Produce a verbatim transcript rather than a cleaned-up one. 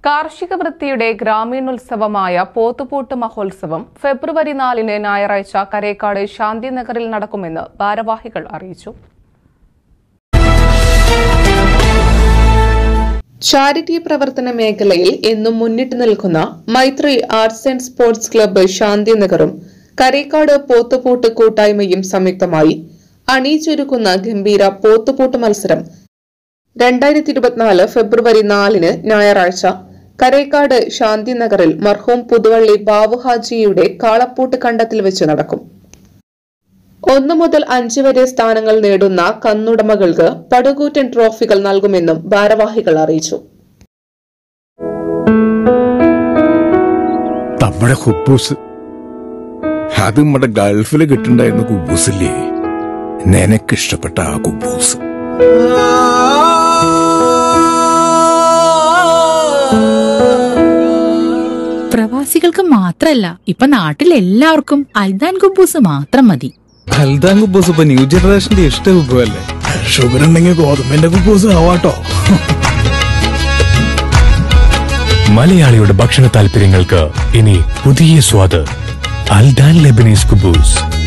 കാർഷിക വൃത്തിയുടെ ഗ്രാമീണോത്സവമായ പോത്തുപൂട്ട് മഹോത്സവം ഫെബ്രുവരി നാലിന് ഞായറാഴ്ച കരേക്കാട് ശാന്തിനഗറിൽ നടക്കുമെന്ന് ഭാരവാഹികൾ അറിയിച്ചു. ചാരിറ്റി പ്രവർത്തന മേഖലയിൽ എന്നും മുന്നിട്ട് നിൽക്കുന്ന Maithri arts and sports club ശാന്തിനഗറും കരേക്കാട് പോത്തുപൂട്ട് കൂട്ടായ്മയും സംയുക്തമായി അണിയിച്ചൊരുക്കുന്ന ഗംഭീര പോത്തുപൂട്ട് മത്സരം രണ്ടായിരത്തി ഇരുപത്തിനാല് ഫെബ്രുവരി നാലിന് ഞായറാഴ്ച കരേക്കാട് ശാന്തിനഗറിൽ മർഹൂം പുതുവള്ളി ബാവുഹാജിയുടെ കാളപ്പൂട്ട് കണ്ടത്തിൽ വെച്ച് നടക്കും. ഒന്നു മുതൽ അഞ്ച് വരെ സ്ഥാനങ്ങൾ നേടുന്ന കന്നുടമകൾക്ക് പടുകൂറ്റൻ ട്രോഫികൾ നൽകുമെന്നും ഭാരവാഹികൾ അറിയിച്ചു. നമ്മുടെ കുബൂസ് അത് നമ്മുടെ ഗൾഫിൽ കിട്ടുണ്ടായിരുന്ന കുബൂസില്ലേ, നിനക്കിഷ്ടപ്പെട്ട ആ കുബൂസ്. പ്രവാസികൾക്ക് മാത്രല്ല, ഇപ്പൊ നാട്ടിൽ എല്ലാവർക്കും അൽദാൻ കുബൂസ് മാത്രം മതി. അൽദാൻ കുബൂസ് ഇപ്പൊ ന്യൂ ജനറേഷന്റെ ഇഷ്ട കുബുവല്ലേ. ഷുഗർ ഉണ്ടെങ്കിൽ ഗോതമ്പിന്റെ കുബൂസ് ആവാട്ടോ. മലയാളിയുടെ ഭക്ഷണ താല്പര്യങ്ങൾക്ക് ഇനി പുതിയ സ്വാദ്. അൽദാൻ ലെബനീസ് കുബൂസ്.